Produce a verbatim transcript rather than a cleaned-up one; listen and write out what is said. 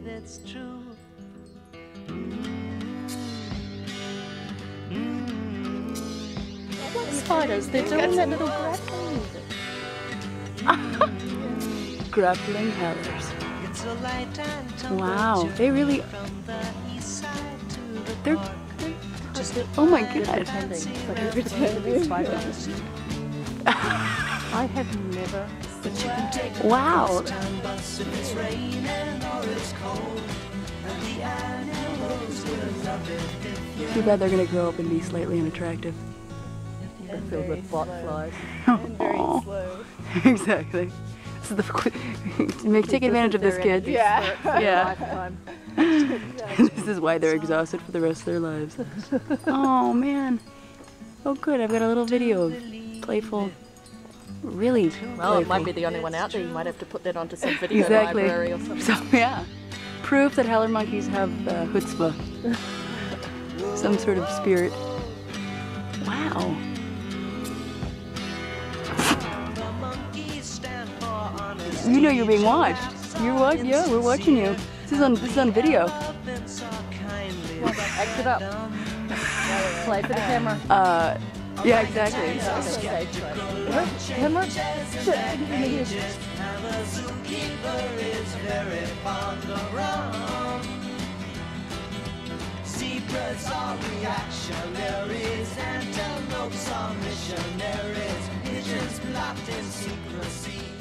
that's true. What spiders? They're doing that little grappling music. Grappling howlers. Wow, they really. They're. they're oh my god. I have never. Wow. Too bad they're gonna grow up and be slightly unattractive. They're filled with botflies. And very slow. Exactly. This is the make take advantage of this, kid. Yeah. Yeah. This is why they're exhausted for the rest of their lives. Oh man. Oh good, I've got a little video of playful, really Well, playful. it might be the only one out there. You might have to put that onto some video Exactly. library or something. So yeah, proof that howler monkeys have uh, chutzpah, some sort of spirit. Wow. You know you're being watched. You're what? Yeah, we're watching you. This is on. This is on video. Act it up. Play for the camera. Uh, yeah, exactly. Camera? Zebras are reactionaries, antelopes are missionaries, pigeons blocked in secrecy.